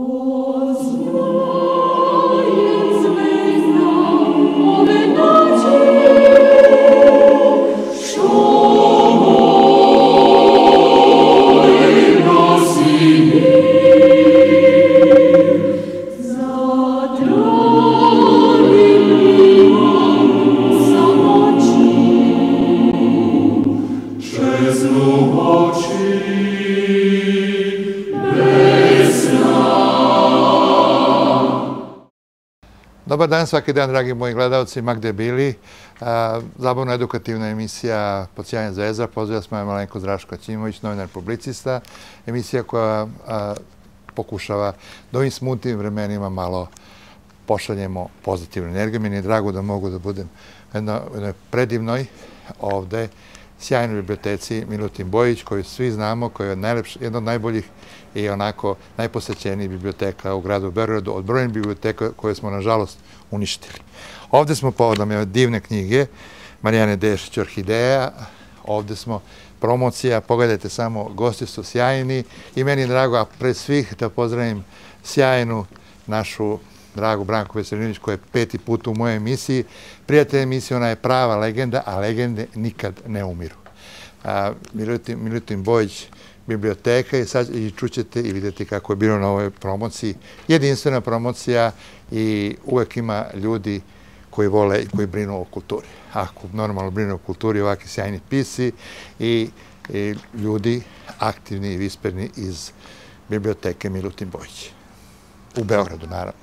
Dobar dan, svaki dan, dragi moji gledalci, ma gde bili. Zabavno-edukativna emisija Pod sjajem zvezda. Pozdravlja smo Malenko Zdraško Ćimović, novinar publicista. Emisija koja pokušava da ovim smutnim vremenima malo pošaljemo pozitivnu energiju. Meni je drago da mogu da budem u jednoj predivnoj ovde sjajnoj biblioteci Milutin Bojić, koju svi znamo, koja je jedna od najboljih i onako najposećenijih biblioteka u gradu Beogradu, od brojnih biblioteka koje smo, nažalost, uništili. Ovde smo povodom ove divne knjige Marijane Dešić Orhideja. Ovde smo promocija, pogledajte samo, gosti su sjajni i meni je drago, a pred svih da pozdravim sjajnu našu dragu Branku Veselinović, koja je 5. put u mojoj emisiji. Prijatelj emisije, ona je prava legenda, a legende nikad ne umiru. Milutin Bojić, biblioteka, i čućete i vidjeti kako je bilo na ovoj promociji. Jedinstvena promocija i uvek ima ljudi koji vole i koji brinu o kulturi. Ako normalno brinu o kulturi, ovakvi sjajni pisci i ljudi aktivni i visperni iz biblioteke Milutin Bojić. U Beogradu, naravno.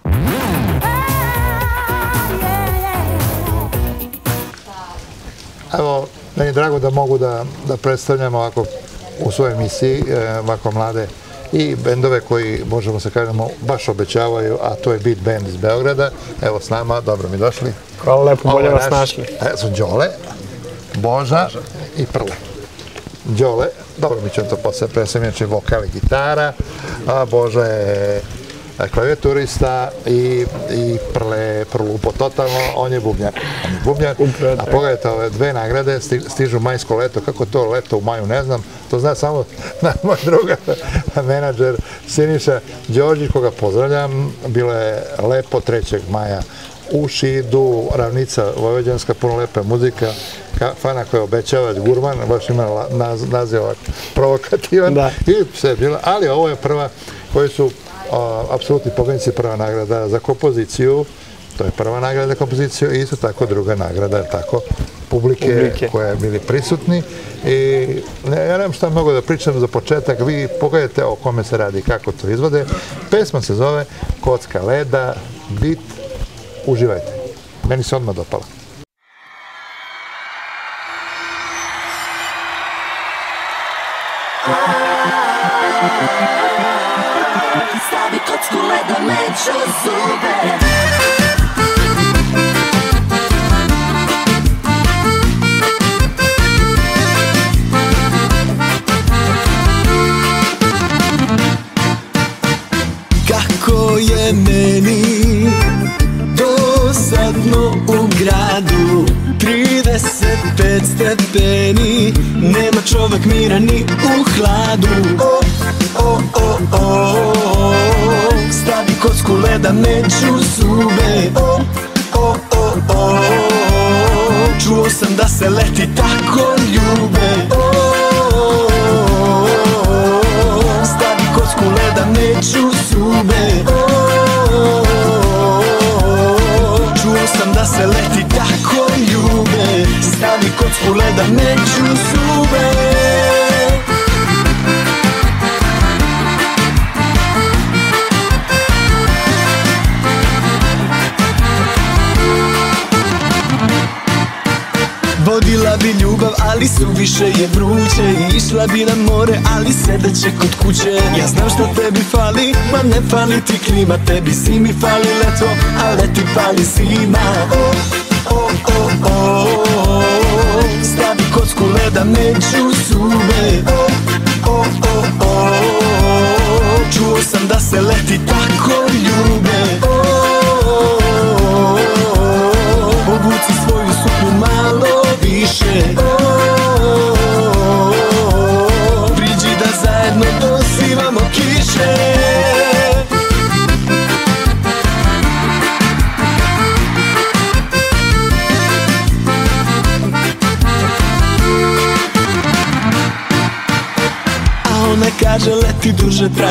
Evo, meni je drago da mogu da predstavljam ovako u svojoj emisiji ovako mlade i bendove koji, možemo se kažemo, baš obećavaju, a to je Beat Band iz Beograda. Evo s nama, dobro mi došli. Hvala lepo, bolje vas našli. Su Đole, Boža i Prle. Đole, dobro mi ću to posle predstavljam, inače vokal i gitara, a Boža je klavijaturista i Prle lupo totalno, on je bubnjar. A pogledajte, ove dve nagrade stižu majsko leto. Kako to leto u maju, ne znam. To zna samo moj druga menadžer Siniša Đorđić, koga pozdravljam. Bilo je lepo 3. maja u Šidu, ravnica vojvođanska, puno lepa muzika, kafana koja obećava gurman, baš ima naziv provokativan. I sve je bilo, ali ovo je prva koji su apsolutni pobednici, prva nagrada za kompoziciju, to je prva nagrada za kompoziciju i isto tako druga nagrada, tako, publike koje bili prisutni. I ja nemam šta mogu da pričam za početak, vi pogledajte o kome se radi, kako to izvode. Pesma se zove Kocka leda, bit, uživajte. Meni se odmah dopala. Stavi kocku leda među zube. Kako je meni dosadno u gradu, 35 stepeni, nema čovek mira ni u hladu. Stavi kocku leda među zube. Čuo sam da se leti tako ljube. Stavi kocku leda među zube. Čuo sam da se leti tako ljube. Stavi kocku leda među zube. Vodila bi ljubav, ali suviše je vruće. Išla bi na more, ali sedeće kod kuće. Ja znam što tebi fali, ma ne fali ti klima. Tebi zimi fali leto, a leti fali zima. Stavi kocku leda među zube. Čuo sam da se leti tako ljube. Obuci svoju suknju malo više. Priđi da zajedno dosivamo kiše.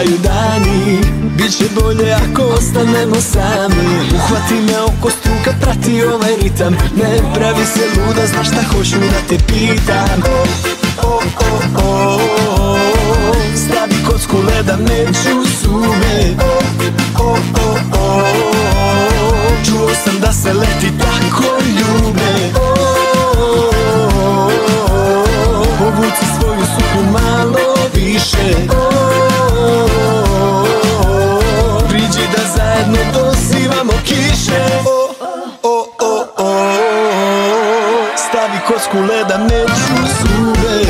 traju dani, biće bolje ako ostanemo sami. Uhvati me oko struka, prati ovaj ritam, ne pravi se luda, znaš šta hoću da te pitam. Stavi kocku leda među zube. Čuo sam da se leti tako ljube. Obuci svoju suknju malo više. Priđi da zajedno dosivamo kiše. Stavi kocku leda među zube.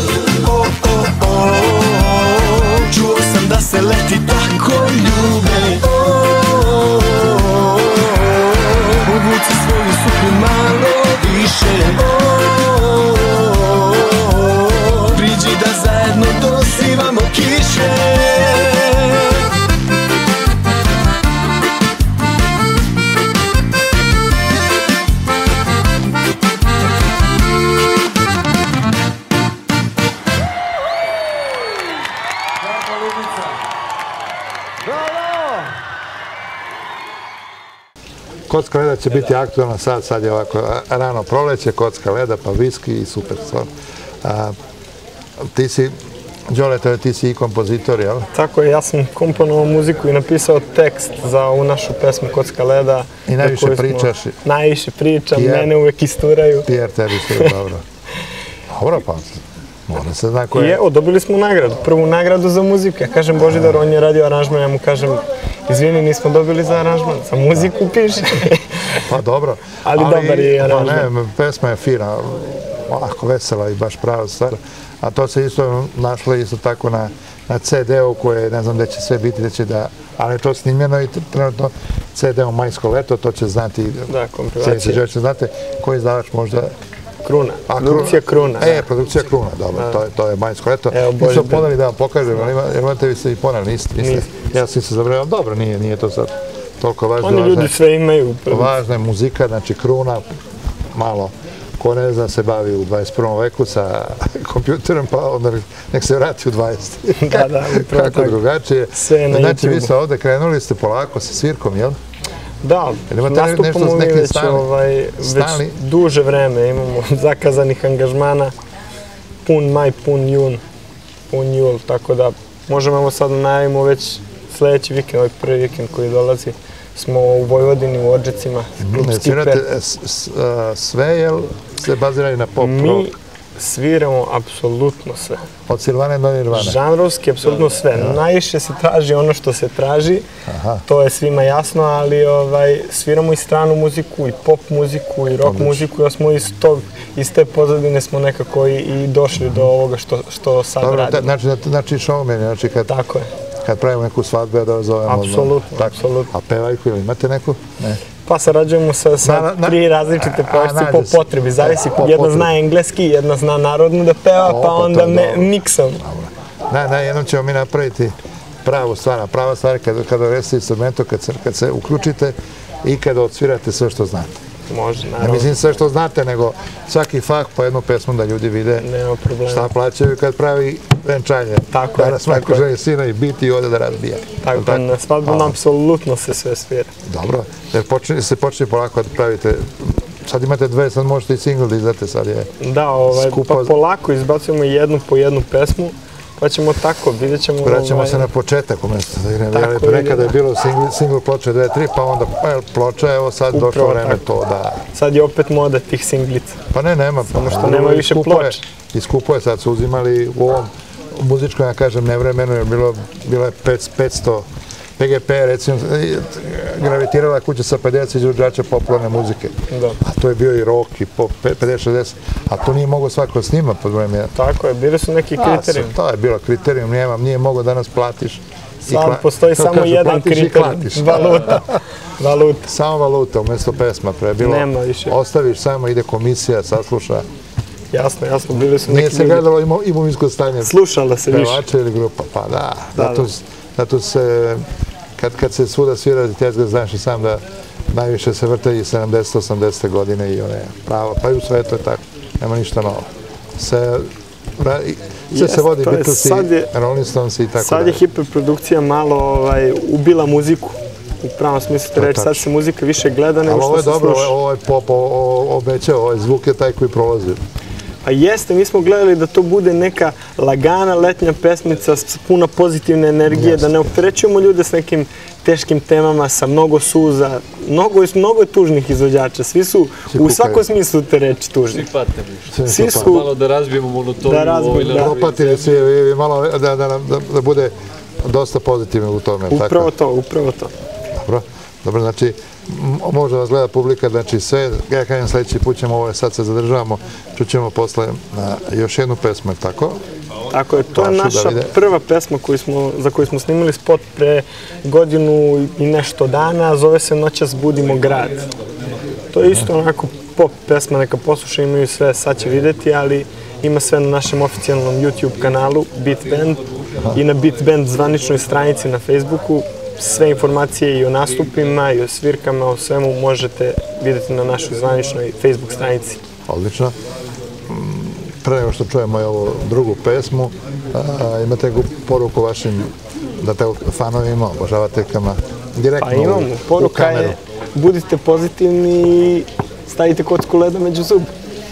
Čuo sam da se leti tako ljube. Obuci svoju suknju malo više. Priđi da zajedno dosivamo kiše. Kocka leda će biti aktualna sad je ovako rano proleće, kocka leda, pa viski i super stvar. Ti si, Đole, ti si i kompozitor, jel? Tako je, ja sam komponovao muziku i napisao tekst za ovu našu pesmu Kocka leda. I najviše pričaš? Najviše pričam, mene uvek isturaju. Pierre, tebi se dobro. Dobro, pa mora se zna ko je. I evo, dobili smo nagradu, prvu nagradu za muziku. Ja kažem Božidar, on je radio aranžman, ja mu kažem, izvini, nismo dobili za aranžman, za muziku piše. Pa dobro. Ali dobar je aranžman. Ne, pesma je fina, ovako vesela i baš prava stvar. A to se isto našlo isto tako na CD-u koje ne znam gde će sve biti, gde će da... Ali je to snimljeno i trenutno CD-u Majsko leto, to će znati... Da, kompilacija. Znate koji izdavač možda... Kruna, produkcija Kruna. Produkcija Kruna, dobro, to je Majsko leto. Mi smo poneli da vam kažem, jer imate vi se i poneli, niste? Ja sam se zabrao, dobro, nije to sad toliko važno. Oni ljudi sve imaju. Važna je muzika, znači Kruna, malo, ko ne zna se bavi u 21. veku sa kompjuterom, pa onda nek se vrati u 20. Da, kako drugačije. Znači, vi ste ovde krenuli, ste polako sa svirkom, jel? Da, nastupamo mi već duže vreme, imamo zakazanih angažmana, pun maj, pun jun, pun jul, tako da možemo sad najavimo već sljedeći vikend, ovaj prvi vikend koji dolazi, smo u Vojvodini, u Odžicima, klub Skipper. Svirate sve, jel se baziraju na pop rock? Mi sviramo apsolutno sve. Od Silvane do Nirvane? Žanrovski, apsolutno sve. Najviše se traži ono što se traži, to je svima jasno, ali sviramo i stranu muziku, i pop muziku, i rock muziku, jer smo iz te pozadine smo nekako i došli do ovoga što sad radimo. Znači showmeni, znači kad pravimo neku svadbu, da vas zovemo. Apsolutno. A pevajku ili imate neku? Ne. Pa sarađujemo sa 3 različite pevačice po potrebi, zavisi. Jedna zna engleski, jedna zna narodnu da peva, pa onda miksom. Jednom ćemo mi napraviti pravu stvar. Prava stvar je kada resite instrumento, kad se uključite i kada odsvirate sve što znate. Može, naravno. Ne mislim sve što znate, nego svaki fah po jednu pesmu da ljudi vide šta plaćaju kad pravi venčanje. Tako je. Da svako želi sina i biti i ode da razbija. Tako je, na svadbama apsolutno se sve svira. Dobro, jer se počne polako da pravite, sad imate 2, sad možete i single da izdate, sad je skupo. Da, pa polako izbacujemo jednu po jednu pesmu, pa ćemo tako, vidjet ćemo... Vraćamo se na početak umjesto da igramo. Nekada je bilo single ploče 2, 3, pa onda ploča, evo sad došlo vreme to da... Sad je opet moda tih singlica. Pa nema. Samo što nema više ploče. I skupo je, sad su uzimali u ovom muzičkom, ja kažem, nevremenu, jer bilo je 500 PGP, recimo, gravitirala kuća sa 50 izvođača popularne muzike. A to je bio i rock i pop, 50-60, a to nije mogo svako snima pod vreme. Tako je, bili su neki kriterijum. To je bilo kriterijum, nije mogo danas platiš. Sad postoji samo jedan kriterijum, valuta. Samo valuta, umjesto pesma pre bilo. Nema više. Ostaviš samo, ide komisija, sasluša. Jasno, bili su neki ljudi. Nije se gledalo imovinsko stanje. Slušala se više. Pevača ili grupa, pa da. Zato se, kad se svuda svira tezga, znaš i sam da najviše se vrte i 70-80 godine i one prava, pa i u svetu je tako, nema ništa novo. Sve se vodi Beatlesi, Rolling Stonesi i tako dalje. Sad je hiperprodukcija malo ubila muziku. U pravom smislu te reći, sad se muzika više gleda nego što se sluša. Ali ovo je dobro, ovo je pop obećao, ovaj zvuk je taj koji prolazi. Pa jeste, mi smo gledali da to bude neka lagana letnja pesmica s puna pozitivne energije, da ne opterećujemo ljude s nekim teškim temama, sa mnogo suza. Mnogo je tužnih izvođača, svi su u svakom smislu te reči tužni. Svi patnemo. Svi su... Malo da razbijemo monotoniju. Propatili svi, malo da bude dosta pozitivno u tome. Upravo to. Dobro, znači, može vas gleda publika, znači sve, ja kažem sljedeći put ćemo ovo, sad se zadržavamo, čućemo posle još jednu pesmu, tako? Tako je, to je naša prva pesma za koju smo snimali spot pre godinu i nešto dana, zove se Noćas budimo grad. To je isto onako pop pesma, neka posluša, imaju sve, sad će vidjeti, ali ima sve na našem oficijalnom YouTube kanalu Beat Band i na Beat Band zvaničnoj stranici na Facebooku. Sve informacije i o nastupima i o svirkama, o svemu možete vidjeti na našoj zvaničnoj Facebook stranici. Odlično. Pre nego što čujemo ovu drugu pesmu, imate neku poruku vašim fanovima, obožavateljkama, direktno u kameru? Pa imamo. Poruka je budite pozitivni i stavite kocku leda među zub.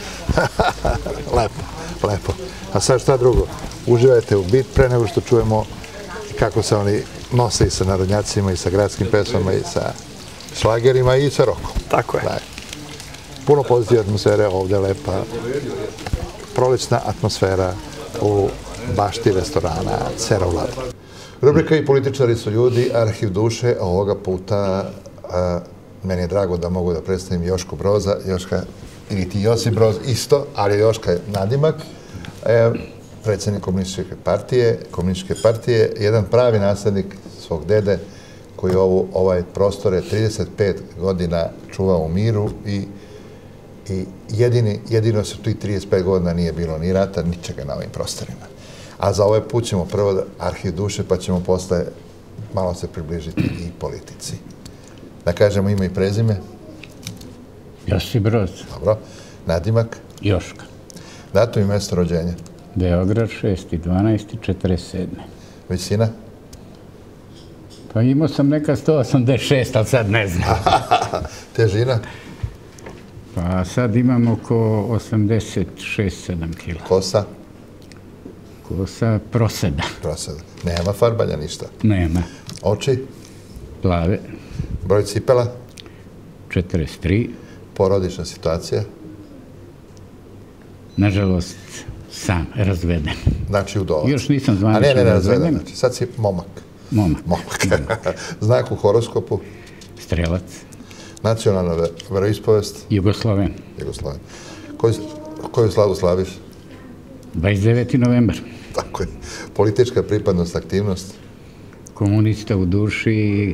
Lepo. A sad šta drugo? Uživajte u Beat pre nego što čujemo kako se oni nose i sa narodnjacima, i sa gradskim pesmama, i sa šlagerima, i sa rokom. Tako je. Puno pozitivne atmosfere, ovdje lepa, prolećna atmosfera u bašti restorana Cera u Ladru. Rubrika I političari su ljudi, arhiv duše, a ovoga puta meni je drago da mogu da predstavim Jošku Broza. Joška, ili ti Josip Broz, isto, ali Joška je nadimak. Predsjednik komunističke partije, jedan pravi naslednik svog dede koji ovaj prostore 35 godina čuvao u miru i jedino se tu i 35 godina nije bilo ni rata, ničega na ovim prostorima. A za ovaj put ćemo prvo arhiv duše, pa ćemo posle malo se približiti i politici. Da kažemo ime i prezime? Josip Broz. Dobro. Nadimak? Joška. Datum i mjesto rođenja? Beograd, 6.12.47. Visina? Pa imao sam neka 186, ali sad ne znam. Težina? Pa sad imam oko 86-7 kila. Kosa? Kosa proseda. Nema farbanja ništa? Nema. Oči? Plave. Broj cipela? 43. Porodična situacija? Nažalost, sam, razveden. Znači udovac. Još nisam zvanično razveden. Znači, sad si momak. Momak. Znak u horoskopu? Strelac. Nacionalna veroispovest? Jugosloven. Koju slavu slaviš? 29. novembar. Tako je. Politička pripadnost, aktivnost? Komunista u duši,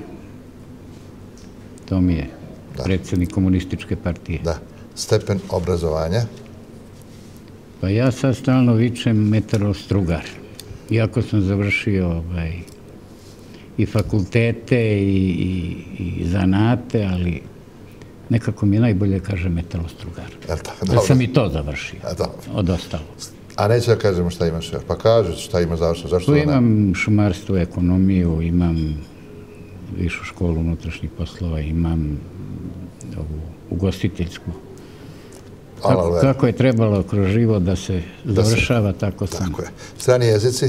to mi je predsjednik komunističke partije. Da. Stepen obrazovanja? Pa ja sad stalno vičem meteorostrugar. Iako sam završio i fakultete i zanate, ali nekako mi najbolje kaže meteorostrugar. Da sam i to završio, od ostalo. A neće da kažemo šta imaš, pa kažu šta imaš završeno, zašto zanat? Tu imam šumarstvo, ekonomiju, imam višu školu unutrašnjih poslova, imam ugostiteljsku. Kako je trebalo kroz život da se završava, tako sam. Tako je. Strani jezici?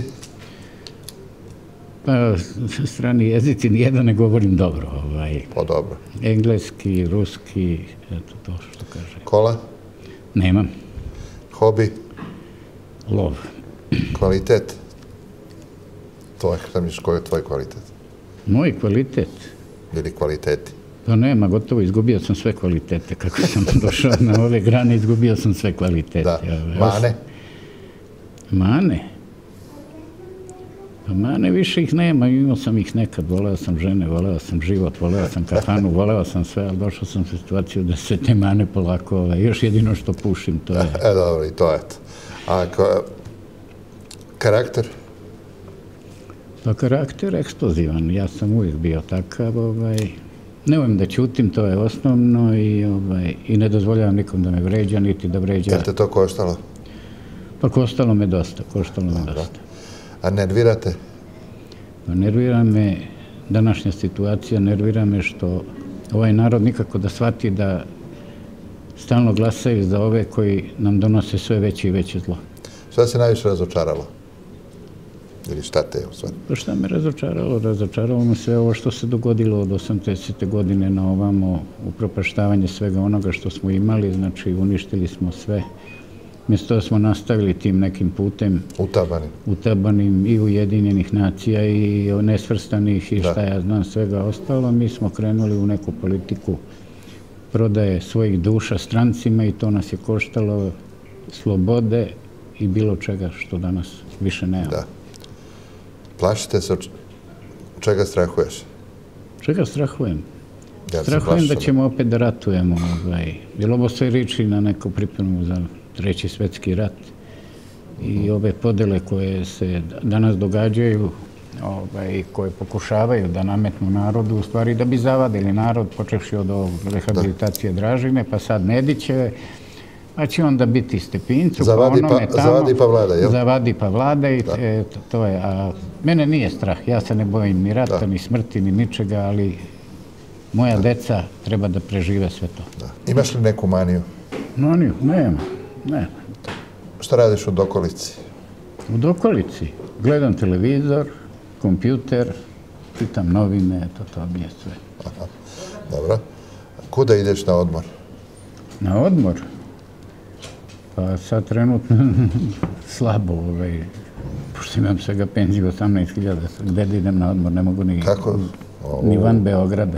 Pa, strani jezici nijedan ne govorim dobro. Pa dobro. Engleski, ruski, eto to što kaže. Kola? Nemam. Hobi? Lov. Kvalitet? Koji je tvoj kvalitet? Moj kvalitet? Ili kvaliteti? Pa nema, gotovo, izgubio sam sve kvalitete. Kako sam došao na ove grane, izgubio sam sve kvalitete. Da. Mane? Mane? Pa mane više ih nema, imao sam ih nekad, voleo sam žene, voleo sam život, voleo sam kafanu, voleo sam sve, ali došao sam u situaciju da se te mane polako, još jedino što pušim, to je... Dobro, i to je to. A karakter? Pa karakter eksplozivan, ja sam uvijek bio takav, ne volim da ćutim, to je osnovno i ne dozvoljavam nikom da me vređa, niti da vređa... Jel te to koštalo? Pa koštalo me dosta. A nervirate? Nervira me današnja situacija, nervira me što ovaj narod nikako da shvati da stalno glasaju za ove koji nam donose sve veće i veće zlo. Šta se najviše razočaralo? Ili šta te je u stvari? Pa šta me razočaralo? Razočaralo me sve ovo što se dogodilo od 80. godine na ovamo, upropaštavanje svega onoga što smo imali, znači uništili smo sve. Mjesto da smo nastavili tim nekim putem utabanim i Ujedinjenih nacija i nesvrstanih i šta ja znam svega ostalo, mi smo krenuli u neku politiku prodaje svojih duša strancima i to nas je koštalo slobode i bilo čega što danas više nema. Da. Plašite se od čega strahuješ? Čega strahujem? Strahujem da ćemo opet da ratujemo. Jer ovo sve liči na neku pripremu za Treći svjetski rat i ove podele koje se danas događaju i koje pokušavaju da nametnu narodu, u stvari da bi zavadili narod, počevši od rehabilitacije Dražine, pa sad Nedićeve, pa će onda biti Stepincu, zavadi pa vlada, jel? Zavadi pa vlada i to je. A mene nije strah, ja se ne bojim ni rata, ni smrti, ni ničega, ali moja deca treba da prežive sve to. Imaš li neku maniju? Maniju? Nema. Šta radiš u dokolici? U dokolici? Gledam televizor, kompjuter, čitam novine, to mi je sve. Dobro. Kuda ideš na odmor? Na odmor? Pa sad trenutno slabo, pošto imam svega penziju 18.000, gde da idem na odmor, ne mogu ni van Beograda.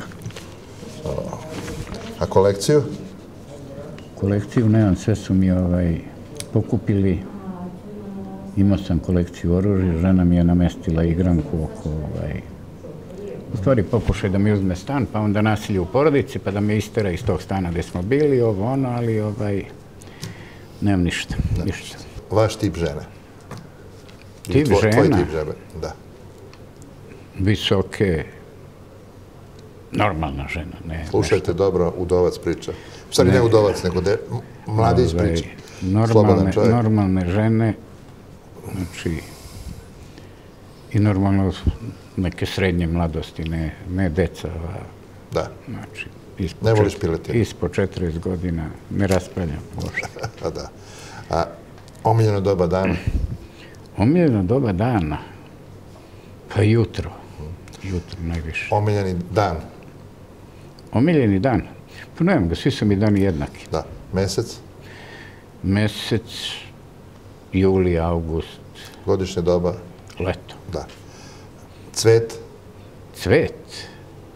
A kolekciju? Kolekciju nemam, sve su mi pokupili. Imao sam kolekciju oružja, žena mi je namestila igranku oko, u stvari pokušaj da mi uzme stan, pa onda nasilje u porodici, pa da me istera iz tog stana gde smo bili, ali nemam ništa. Vaš tip žene? Tip žena? Tvoj tip žene, da. Visoke, normalna žena. Slušajte dobro, udovac priča. Sad ne udovac, nego mladić priča. Normalne žene, znači, i normalno neke srednje mladosti, ne deca. Da. Znači, ne voliš piletinu? Ispod 40 godina ne raspravljam uopšte. Da. A omiljeno doba dana? Omiljeno doba dana? Pa jutro. Jutro najviše. Omiljeni dan? Omiljeni dan? Pa nemam ga, svi su mi dani jednaki. Da. Mesec? Mesec, juli, august. Godišnje doba? Leto. Da. Cvet? Cvet?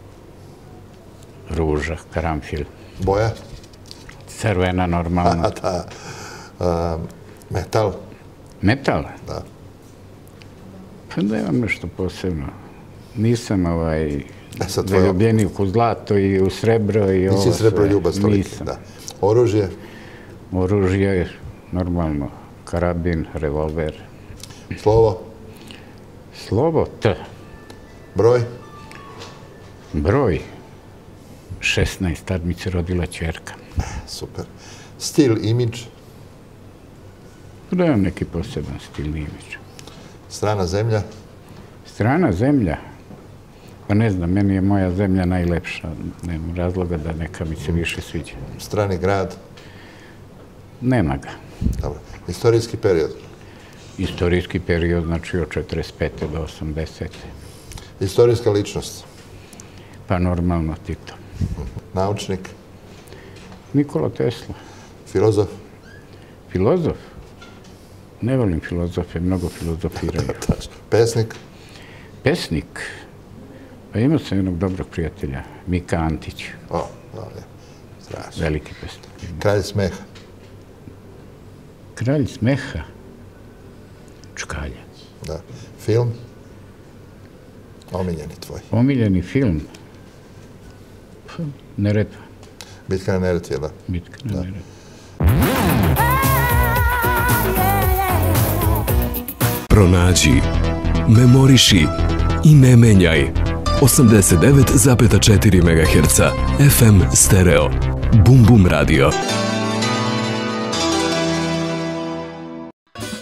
Ruža, karamfil. Boja? Crvena, normalno. Da. Metal? Metal? Da. Pa nemam nešto posebno. Nisam zaljubljenik u zlato i u srebro i ovo sve. Nisi srebroljubac toliki? Nisam. Oružje? Oružje, normalno, karabin, revolver. Slovo? Slovo T. Broj? Broj? 16, tad mi se rodila ćerka. Super. Stil, imidž? Nemam neki poseban stil, imidž. Strana zemlja? Strana zemlja? Pa ne znam, meni je moja zemlja najlepša. Nemam razloga da neka mi se više sviđa. Strani grad? Nema ga. Dobro. Istorijski period? Istorijski period, znači od 45. do 80. Istorijska ličnost? Pa normalno Tito. Naučnik? Nikola Tesla. Filozof? Filozof? Ne volim filozofe, mnogo filozofiraju. Pesnik? Pesnik? Pa imao sam jednog dobrog prijatelja, Mika Antić. Strašno. Veliki pesnik. Kralj smeha? Kralj smeha? Čkalja. Da. Film? Omiljeni tvoj. Omiljeni film? Neretva. Bitka na Neretvi, da? Bitka na Neretvi. Pronađi, memoriši i ne menjaj. 89,4 MHz FM stereo. Bum Bum radio.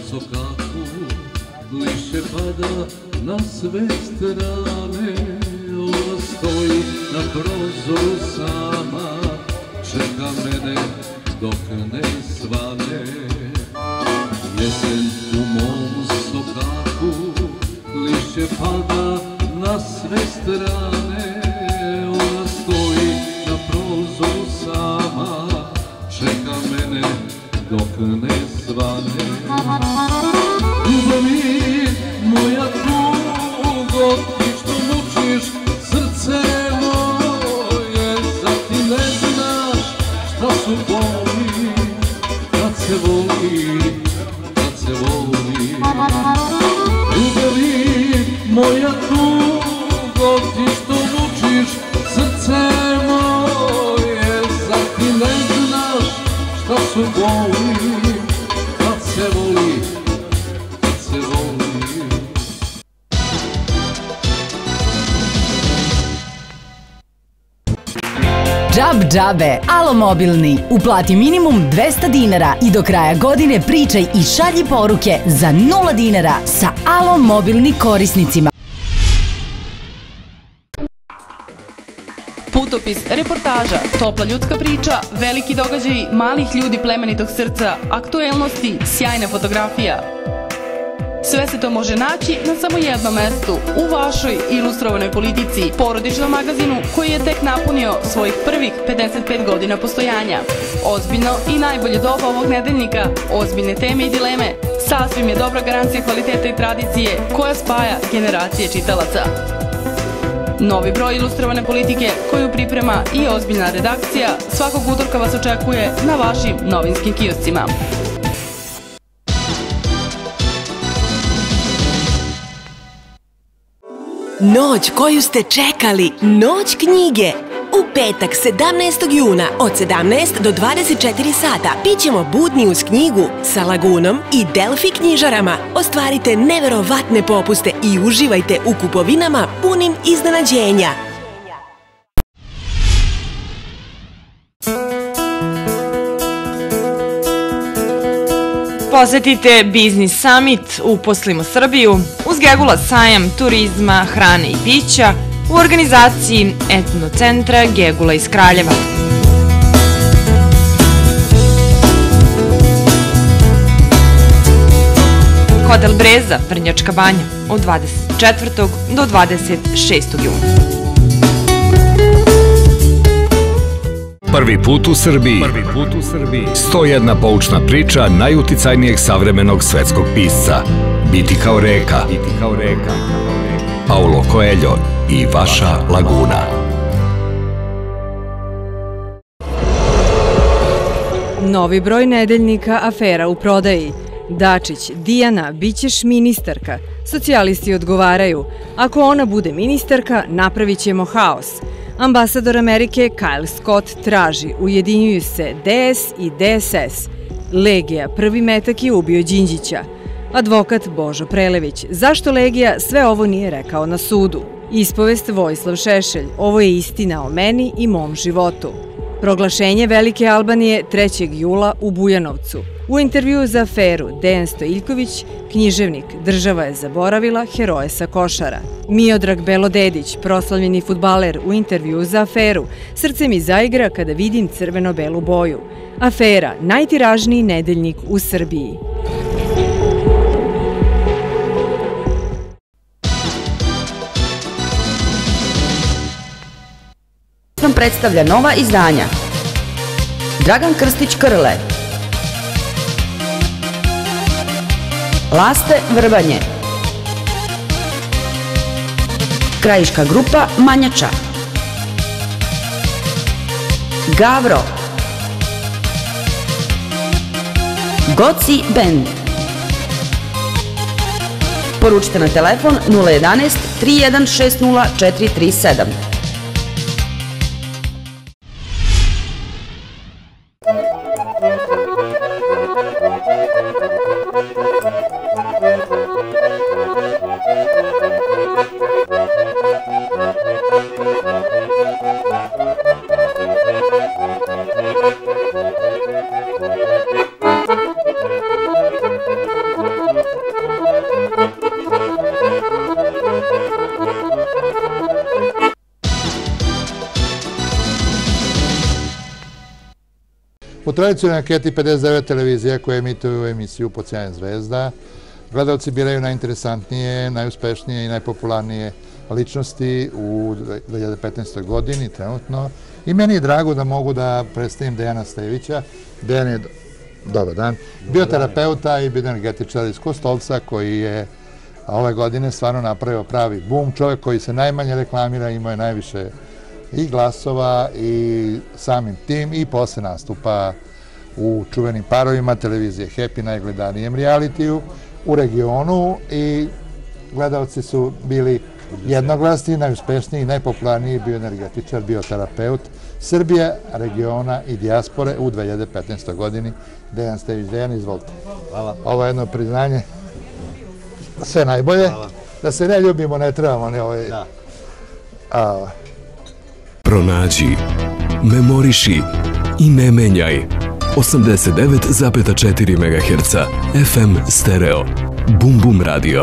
sokaku lišće pada na sve strane. Ona stoji na prozoru sama, čeka mene dok ne svane. Jesen u mom sokaku lišće pada na sve strane. Ona stoji na prozoru sama, čeka mene dok ne svane. Ljubavi moja tugo, ti što mučiš srce moje, zar ti ne znaš šta su boli kad se voli, kad se voli. Ljubavi moja tugo, ti što mučiš srce moje, zar ti ne znaš šta su boli kad se voli, kad se voli. Džab džabe, Alo Mobilni. Uplati minimum 200 dinara i do kraja godine pričaj i šalji poruke za 0 dinara sa Alo Mobilni korisnicima. Putopis, reportaža, topla ljudska priča, veliki događaji malih ljudi plemenitog srca, aktuelnosti, sjajna fotografija. Sve se to može naći na samo jednom mestu, u vašoj Ilustrovanoj politici, porodičnom magazinu koji je tek napunio svojih prvih 55 godina postojanja. Ozbiljno i najbolje doba ovog nedeljnika, ozbiljne teme i dileme, sasvim je dobra garancija kvaliteta i tradicije koja spaja generacije čitalaca. Novi broj Ilustrovane politike koju priprema i ozbiljna redakcija svakog utorka vas očekuje na vašim novinskim kioscima. Noć koju ste čekali, Noć knjige. U petak 17. juna od 17 do 24 sata pićemo budni uz knjigu sa Lagunom i Delfi knjižarama. Ostvarite neverovatne popuste i uživajte u kupovinama punim iznenađenja. Posetite Biznis Summit, Uposlimo Srbiju, uz Gegula sajam turizma, hrane i pića u organizaciji Etnocentra Gegula iz Kraljeva. Hotel Breza, Vrnjačka Banja, od 24. do 26. juna. Prvi put u Srbiji. 101 poučna priča najuticajnijeg savremenog svetskog pisca. Biti kao reka. Paulo Coelho i vaša Laguna. Novi broj nedeljnika Afera u prodaji. Dačić, Dijana, bićeš ministarka. Socijalisti odgovaraju, ako ona bude ministarka, napravit ćemo haos. Ambasador Amerike Kyle Scott traži, ujedinjuju se DS i DSS. Legija, prvi metak je ubio Đinđića. Advokat Božo Prelević, zašto Legija sve ovo nije rekao na sudu? Ispovest Vojislav Šešelj, ovo je istina o meni i mom životu. Proglašenje Velike Albanije 3. jula u Bujanovcu. U intervjuu za Aferu Dejan Stojiljković, književnik Država je zaboravila heroje sa Košara. Miodrag Belodedić, proslavljeni fudbaler, u intervjuu za Aferu, srce mi zaigra kada vidim crveno-belu boju. Afera, najtiražniji nedeljnik u Srbiji. Nam predstavlja nova izdanja. Dragan Krstić Krle, Laste Vrbanje, Krajiška grupa Manjača, Gavro, Goci Band. Poručite na telefon 011 3160 437. U tradicionalnoj anketi 59 televizija koje emituju emisiju Pod sjajem zvezda, gledalci biraju najinteresantnije, najuspešnije i najpopularnije ličnosti u 2015. godini trenutno. I meni je drago da mogu da predstavim Dejana Stevića. Dejan je, dobar dan, bioterapeuta i bioenergetičar iz Kostolca koji je ove godine stvarno napravio pravi bum. Čovjek koji se najmanje reklamira, imao je najviše i glasova i samim tim i posle nastupa u čuvenim parovima televizije Happy, najgledanijem realitiju u regionu i gledalci su bili jednoglasni, najuspešniji i najpopularniji bioenergetičar, bioterapeut Srbije, regiona i dijaspore u 2015. godini. Dejan Stević. Dejan, izvolite. Hvala. Ovo je jedno priznanje. Sve najbolje. Da se ne ljubimo, ne trebamo ni ovaj... Pronađi, memoriši i ne menjaj. 89,4 MHz FM stereo. Bum Bum radio.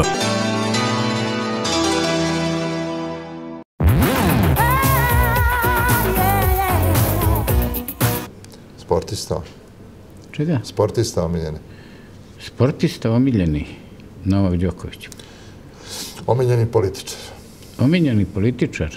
Sportista. Čega? Sportista omiljeni. Sportista omiljeni. Novak Đoković. Omiljeni političar. Omiljeni političar?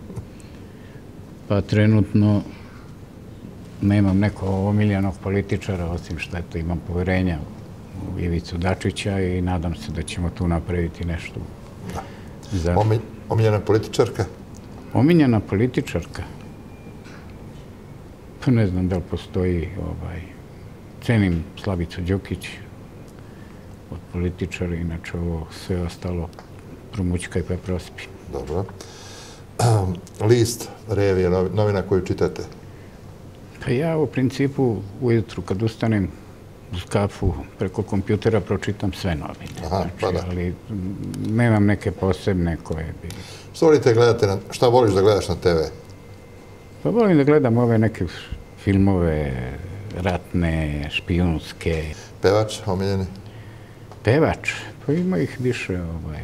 Pa trenutno nemam nekog omiljenog političara, osim što eto imam poverenja u Ivicu Dačića i nadam se da ćemo tu napraviti nešto. Omiljena političarka? Omiljena političarka? Pa ne znam da li postoji, cenim Slavicu Đukić od političara, inače ovo sve ostalo promućkaj pa prospi. Dobro. List, revija, novina koju čitate? Pa ja u principu ujutru kad ustanem uz kafu preko kompjutera pročitam sve novine. Aha, pa da. Ali nemam neke posebne koje bi... Što volite gledati, šta voliš da gledaš na TV? Pa volim da gledam ove neke filmove ratne, špijunske. Pevač, omiljeni? Pevač? Pa ima ih više.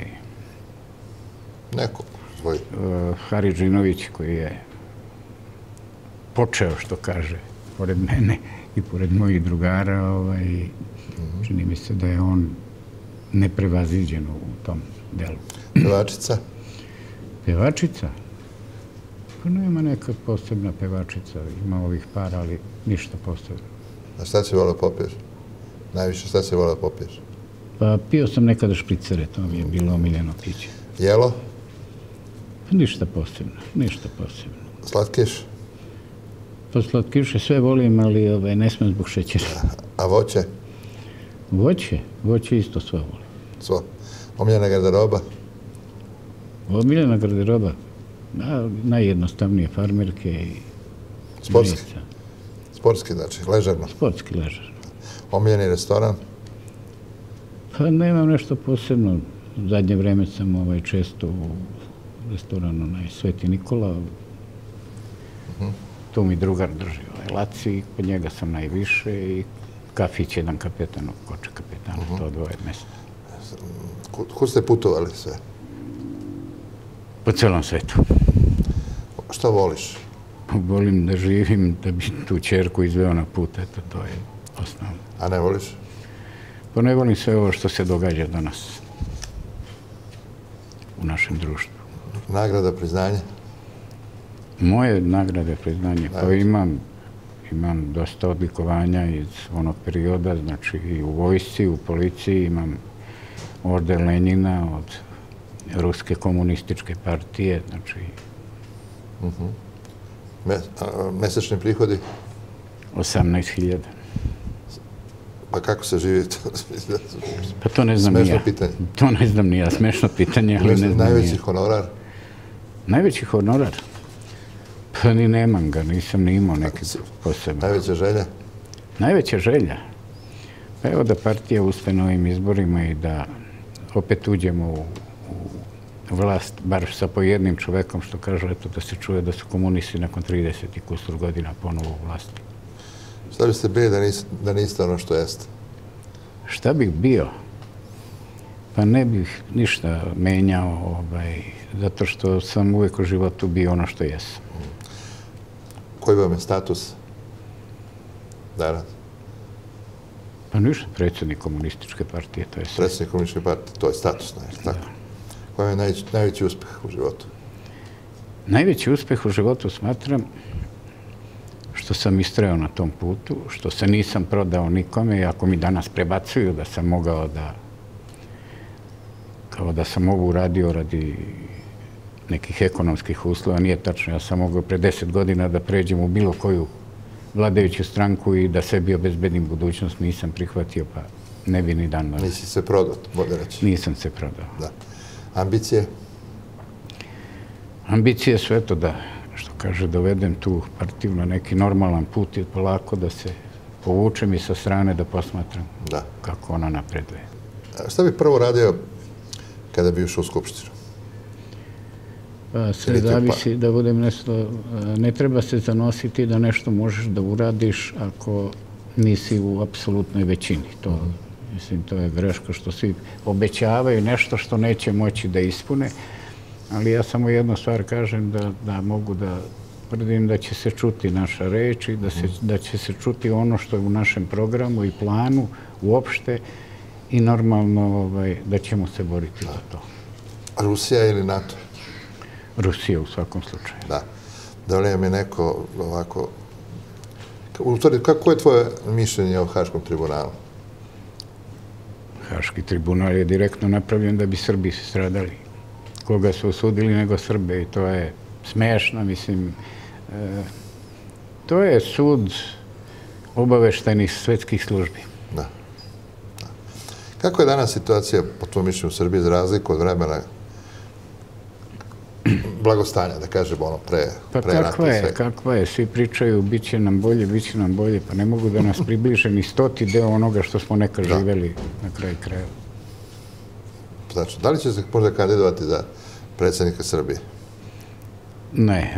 Neko svoj? Hari Džinović koji je počeo, što kaže, pored mene i pored mojih drugara. Čini mi se da je on neprevaziđen u tom delu. Pevačica? Pevačica? Pa nema neka posebna pevačica. Ima ovih par, ali ništa posebno. A šta si volio popiješ? Najviše šta si volio popiješ? Pa pio sam nekada špricere, to mi je bilo omiljeno piće. Jelo? Pa ništa posebno, ništa posebno. Slatkiš? Pa slatkiše sve volim, ali ne smem zbog šećera. A voće? Voće? Voće isto sve volim. Svo. Omiljena garderoba? Omiljena garderoba? Najjednostavnije farmerke i... Sportski? Sportski, znači, ležerno? Sportski, ležerno. Omiljeni restoran? Pa nemam nešto posebno. U zadnje vreme sam često u restoranu na Sveti Nikola. Tu mi drugar drži laci, kod njega sam najviše i kafić jedan Kapetanov, Koča Kapetana, to dvoje mesta. Kud ste putovali sve? Po celom svetu. Šta voliš? Volim da živim, da bi tu čerku izveo na put, eto, to je osnovno. A ne voliš? Pa ne volim sve ovo što se događa danas u našem društvu. Nagrada, priznanje? Moje nagrade, priznanje, pa imam dosta odlikovanja iz onog perioda, znači i u vojsci, u policiji, imam orden Lenjina od Ruske komunističke partije, znači... Mesečni prihodi? 18.000. Pa kako se živi? Pa to ne znam ni ja. Smešno pitanje. To ne znam ni ja, smešno pitanje, ali ne znam ni ja. Najveći honorar? Najveći honorar? Pa ni nemam ga, nisam ni imao neki posebno. Najveća želja? Najveća želja? Pa evo da partija uspe na ovim izborima i da opet uđemo u vlast, bar sa po jednim čovekom, što kažu, eto, da se čuje da su komunisti nakon 30 i kusur godina ponovo u vlasti. Šta biste bili da niste ono što jeste? Šta bih bio? Pa ne bih ništa menjao, zato što sam uvek u životu bio ono što jesam. Koji vam je status? danas? Pa ništa, predsjednik komunističke partije, to je sve. Predsjednik komunističke partije, to je statusno, tako? Koji je najveći uspeh u životu? Najveći uspeh u životu smatram što sam istrajao na tom putu, što se nisam prodao nikome i ako mi danas prebacuju da sam mogao kao da sam ovo uradio radi nekih ekonomskih uslova, nije tačno. Ja sam mogao pre 10 godina da pređem u bilo koju vladajuću stranku i da sebi obezbedim budućnost, nisam prihvatio, pa ne bi ni dan. Nisi se prodao, bolje reći. Nisam se prodao. Da. Ambicije? Ambicije su eto da, što kaže, dovedem tu partiju na neki normalan put i polako da se povučem i sa strane da posmatram kako ona napreduje. Šta bi prvo radio kada bi ušao u Skupštinu? Pa sve zavisi da budem nešto, ne treba se zanositi da nešto možeš da uradiš ako nisi u apsolutnoj većini. Mislim, to je greška što svi obećavaju nešto što neće moći da ispune, ali ja samo jednu stvar kažem da mogu da tvrdim da će se čuti naša reč i da će se čuti ono što je u našem programu i planu uopšte i normalno da ćemo se boriti za to. Rusija ili NATO? Rusija u svakom slučaju. Da. Da li je neko ovako... U stvari, kako je tvoje mišljenje o Haškom tribunalu? Haški tribunal je direktno napravljen da bi Srbi stradali. Koga su osudili nego Srbe i to je smešno, mislim. To je sud obaveštajnih svetskih službi. Da. Kako je danas situacija, po tvojom mišljenju, u Srbiji za razliku od vremena blagostanja, da kažem, ono, pre rata i sve? Kakva je? Svi pričaju, bit će nam bolje, pa ne mogu da nas približe ni 100 deo onoga što smo nekad živeli na kraju krajeva. Znači, da li će se možda kandidovati za predsjednika Srbije? Ne,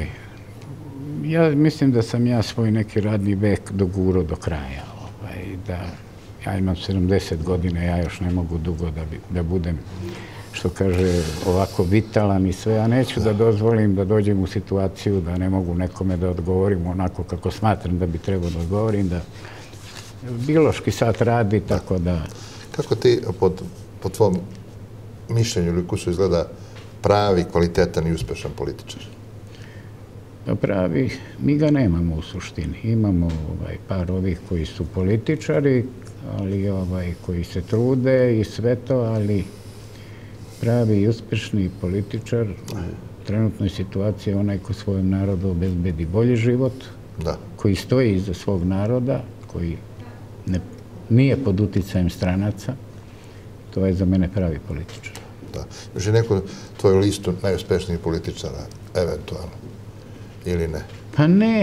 ja mislim da sam ja svoj neki radni vek dogurao do kraja. Ja imam 70 godina, ja još ne mogu dugo da budem, što kaže, ovako vitalan i sve. Ja neću da dozvolim da dođem u situaciju da ne mogu nekome da odgovorim onako kako smatram da bi trebao da odgovorim, da biološki sat radi, tako da... Kako ti, po tvom mišljenju, Likusu, izgleda pravi, kvalitetan i uspešan političar? Pa pravi, mi ga nemamo u suštini. Imamo par ovih koji su političari, ali koji se trude i sve to, ali pravi i uspešni političar u trenutnoj situaciji je onaj ko svojem narodu obezbedi bolji život, koji stoji iza svog naroda, koji nije pod uticajem stranaca. To je za mene pravi političar. Da. Još je neko tvoju listu najuspešnijih političara, eventualno, ili ne? Pa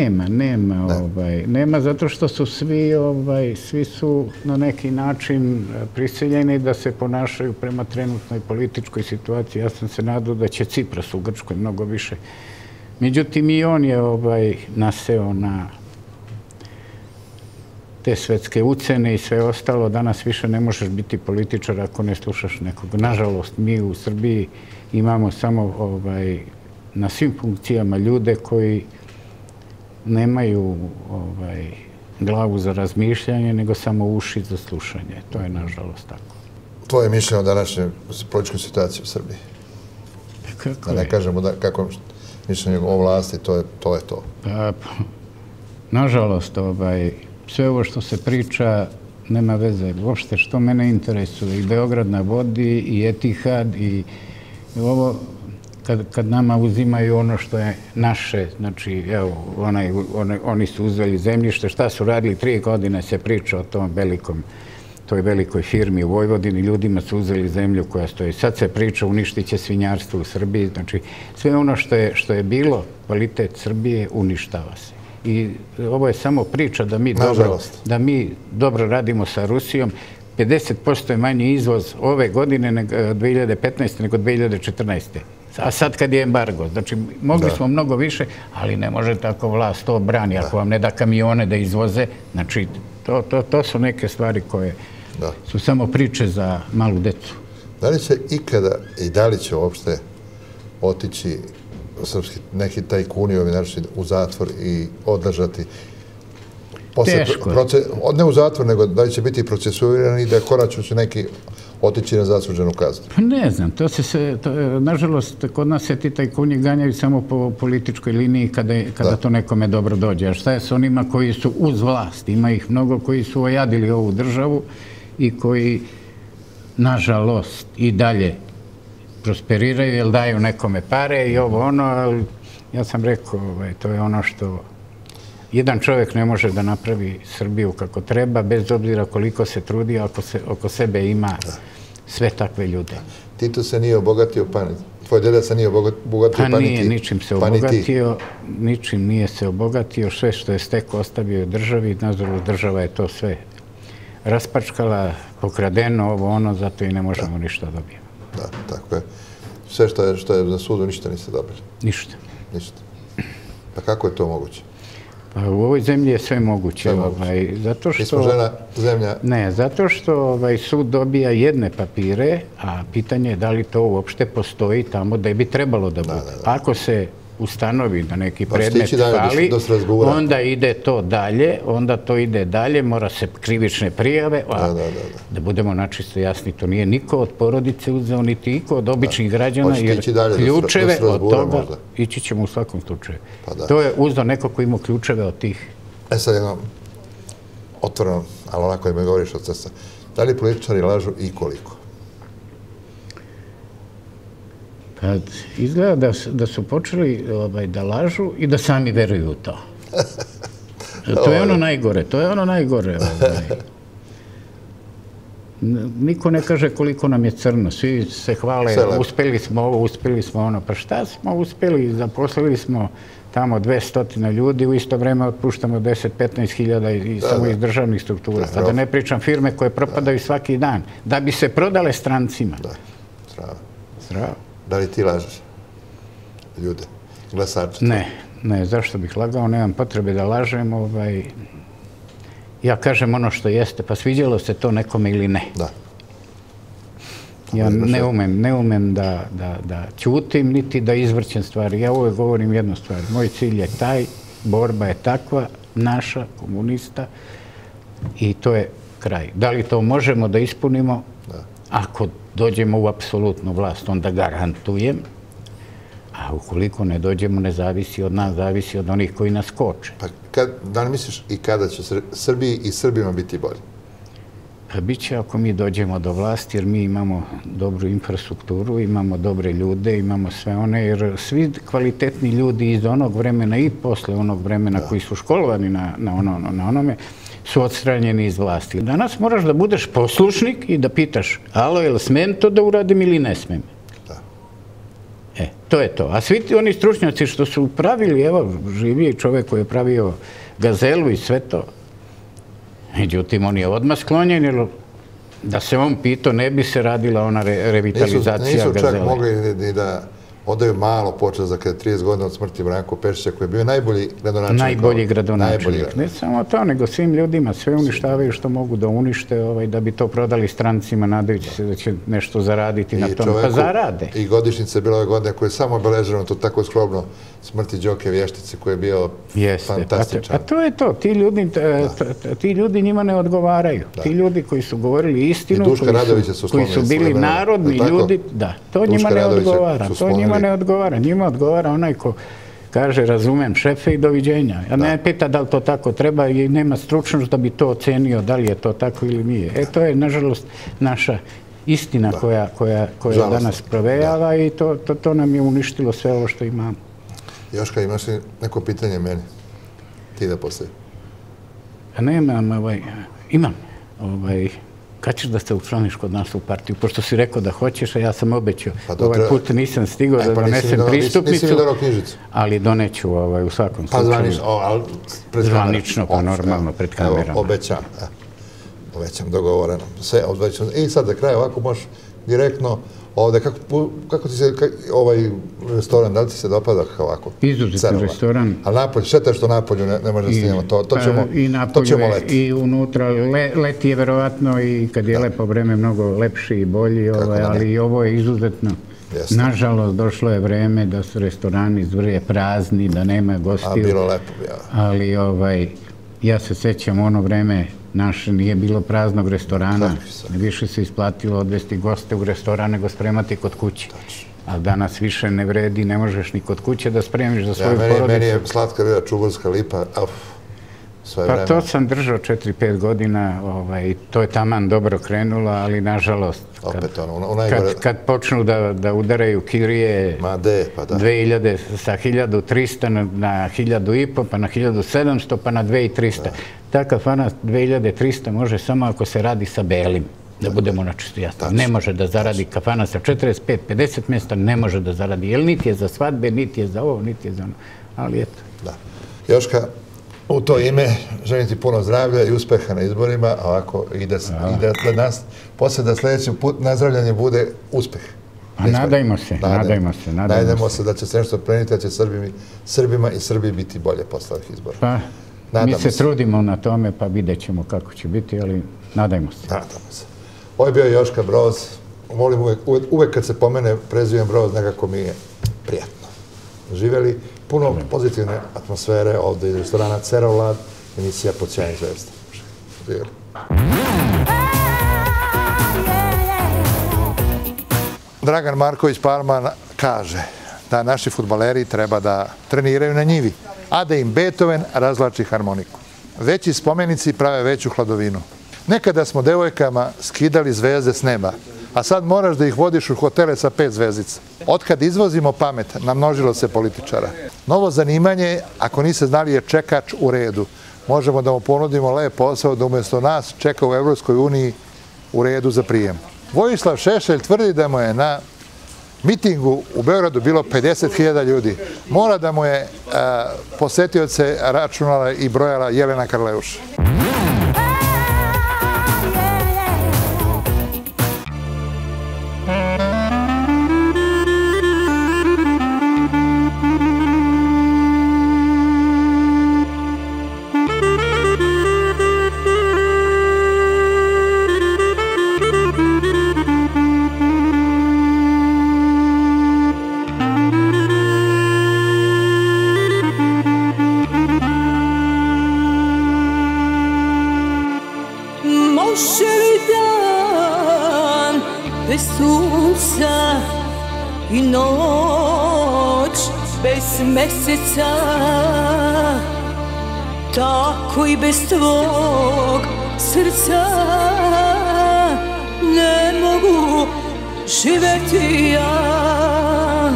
nema, zato što su svi su na neki način prisiljeni da se ponašaju prema trenutnoj političkoj situaciji. Ja sam se nadao da će Cipras u Grčkoj mnogo više. Međutim, i on je naseo na te svetske ucene i sve ostalo. Danas više ne možeš biti političar ako ne slušaš nekog. Nažalost, mi u Srbiji imamo samo na svim funkcijama ljude koji nemaju glavu za razmišljanje, nego samo uši za slušanje. To je nažalost tako. Tvoje mišljenje o današnjoj političkoj situaciji u Srbiji? Da ne kažemo kako je mišljenje o vlasti, to je to. Pa, nažalost, sve ovo što se priča nema veze. Uopšte što mene interesuje, i Beograd na vodi, i Etihad, i ovo, kad nama uzimaju ono što je naše, znači, evo, oni su uzeli zemljište, šta su radili, 3 godine se priča o toj velikoj firmi u Vojvodini, ljudima su uzeli zemlju koja stoji. Sad se priča, uništit će svinjarstvo u Srbiji, znači, sve ono što je bilo, kvalitet Srbije, uništava se. I ovo je samo priča da mi dobro radimo sa Rusijom. 50% je manji izvoz ove godine 2015. nego 2014. A sad kad je embargo, znači mogli smo mnogo više, ali ne može tako vlast to brani. Ako vam ne da kamione da izvoze, znači to su neke stvari koje su samo priče za malu decu. Da li će ikada i da li će uopšte otići srpski neki tajkuni u zatvor i odležati ne u zatvor, nego da li će biti procesuirani i da konačno će neki otići na zasluženu kaznu? Pa ne znam, nažalost, kod nas se ti tajkuni ganjaju samo po političkoj liniji kada to nekome dobro dođe. A šta je s onima koji su uz vlast? Ima ih mnogo koji su ojadili ovu državu i koji, nažalost, i dalje prosperiraju jer daju nekome pare i ovo ono, ali ja sam rekao, to je ono što jedan čovjek ne može da napravi Srbiju kako treba, bez obzira koliko se trudi, ako se oko sebe ima sve takve ljude. Tito se nije obogatio, tvoj deda se nije obogatio, pa nije ničim se obogatio, ničim nije se obogatio, sve što je stekao ostavio je državi, nažalost država je to sve raspačkala, pokradeno, ovo ono, zato i ne možemo ništa dobiti. Da, tako je. Sve što je na sudu, ništa niste dobili? Ništa. Ništa. Pa kako je to moguće? Pa u ovoj zemlji je sve moguće. Zato što... Mi smo žena zemlja... Ne, zato što sud dobija jedne papire, a pitanje je da li to uopšte postoji tamo da bi trebalo da bude. Ako se ustanovi da neki predmet fali, onda ide to dalje, mora se krivične prijave, da budemo načisto jasni, to nije niko od porodice uzeo, niti iko od običnih građana, jer ključeve od toga ići ćemo u svakom slučaju. To je uzeo neko ko ima ključeve od tih. Sad jedno otvoreno, ali onako mi govoriš od srca, da li političari lažu i koliko? Izgleda da su počeli da lažu i da sami veruju u to. To je ono najgore. Niko ne kaže koliko nam je crno. Svi se hvale, uspeli smo ovo, uspeli smo ono. Pa šta smo uspeli? Zaposlili smo tamo 200 ljudi, u isto vreme otpuštamo 10-15 hiljada samo iz državnih struktura. A da ne pričam firme koje propadaju svaki dan, da bi se prodale strancima. Zdravo. Da li ti lažeš ljude, glasače? Ne, zašto bih lagao, nemam potrebe da lažem. Ja kažem ono što jeste, pa sviđalo se to nekome ili ne. Ja ne umem da ćutim, niti da izvrćem stvari. Ja uvijek govorim jednu stvar. Moj cilj je taj, borba je takva, naša, komunista, i to je kraj. Da li to možemo da ispunimo? Ako dođemo u apsolutnu vlast, onda garantujem, a ukoliko ne dođemo, ne zavisi od nas, zavisi od onih koji nas koče. Da li misliš i kada će Srbiji i Srbima biti bolje? Pa bit će ako mi dođemo do vlasti, jer mi imamo dobru infrastrukturu, imamo dobre ljude, imamo sve one, jer svi kvalitetni ljudi iz onog vremena i posle onog vremena koji su školovani na onome, su odstranjeni iz vlasti. Danas moraš da budeš poslušnik i da pitaš, alo, jel smem to da uradim ili ne smem? To je to. A svi oni stručnjaci što su pravili, evo, živi čovek koji je pravio Gazelu i sve to, međutim, on je odmah sklonjen, jer da se on pitao, ne bi se radila ona revitalizacija Gazele. Nisu čak mogli ni da odaju malo počas za 30 godina od smrti Branko Pešića, koji je bio najbolji gradonačelnik. Najbolji gradonačelnik. Ne samo to, nego svim ljudima sve uništavaju što mogu da unište, da bi to prodali strancima, nadajući se da će nešto zaraditi na tom. Pa zarade. I godišnjica je bila ove godine koja je samo obeležena, to tako skromno, smrti Đoke Vještice, koji je bio fantastičan. Pa to je to. Ti ljudi njima ne odgovaraju. Ti ljudi koji su govorili istinu, koji su bili narodni ljudi, da, to njima ne odgovara. To njima ne odgovara. Njima odgovara onaj ko kaže, razumem šefe i doviđenja. Ja ne pita da li to tako treba i nema stručnost da bi to ocenio da li je to tako ili nije. To je, nažalost, naša istina koja danas provejava i to nam je uništilo sve ovo što imamo. Joška, imaš li neko pitanje meni? Ti da postavi. Imam. Kad ćeš da se učlaniš kod nas u partiju? Pošto si rekao da hoćeš, a ja sam obećao. Ovaj put nisam stigao da donesem pristupnicu, ali doneću u svakom slučaju. Zvanično, pa normalno, pred kamerama. Obećam, dogovoreno. I sad za kraj ovako možeš direktno ovde, kako ti se ovaj restoran, da li ti se dopada ovako? Izuzetan restoran. Ali napolje, šteta što napolju ne može da snimamo, to ćemo leti. I unutra, leti je verovatno i kad je lepo vreme mnogo lepši i bolji, ali i ovo je izuzetno. Nažalost, došlo je vreme da su restorani zvrje prazni, da nema gostiju. A bilo lepo, ja. Ali Ja se sećam, ono vreme naše nije bilo praznog restorana. Više se isplatilo odvesti goste u restoran nego spremati kod kuće. Ali danas više ne vredi, ne možeš ni kod kuće da spremiš za svoju porodicu. Meni je slatka riba, čuburska lipa, pa to sam držao 4-5 godina, to je taman dobro krenulo, ali nažalost, kad počnu da udaraju kirije 2000 sa 1300 na 1500, pa na 1700, pa na 2300. Ta kafana 2300 može samo ako se radi sa belim, da budemo načisto jasni. Ne može da zaradi kafana sa 45-50 mjesta, ne može da zaradi, jer niti je za svadbe, niti je za ovo, niti je za ono, ali eto. Joška, u to ime želim ti puno zdravlja i uspeha na izborima, ovako i da nas posle da sljedeći put nazdravljanje bude uspeh. Nadajmo se. Nadajmo se da će se nešto preniti, da će Srbima i Srbiji biti bolje posle ovih izbora. Pa, mi se trudimo na tome, pa vidjet ćemo kako će biti, ali nadajmo se. Nadajmo se. Ovo je bio Joška Broz. Molim uvek kad se pomene prezivam Broz, nekako mi je prijatno. Živeli puno pozitivne atmosfere ovde iz restorana Cerovlad, emisija Pod sjajnim zvezdama. Živeli. Dragan Marković Palma kaže da naši fudbaleri treba da treniraju na njivi, a da im Beethoven razvlači harmoniku. Veći spomenici prave veću hladovinu. Nekada smo devojkama skidali zvezde s neba, a sad moraš da ih vodiš u hotele sa 5 zvezdica. Otkad izvozimo pamet, namnožilo se političara. Novo zanimanje, ako niste znali, je čekač u redu. Možemo da mu ponudimo lep posao da umjesto nas čeka u Evropskoj uniji u redu za prijem. Vojislav Šešelj tvrdi da mu je na mitingu u Beogradu bilo 50.000 ljudi. Mora da mu je posetioce računala i brojala Jelena Karleuša. I noć bez meseca, tako i bez tvog srca ne mogu živeti ja.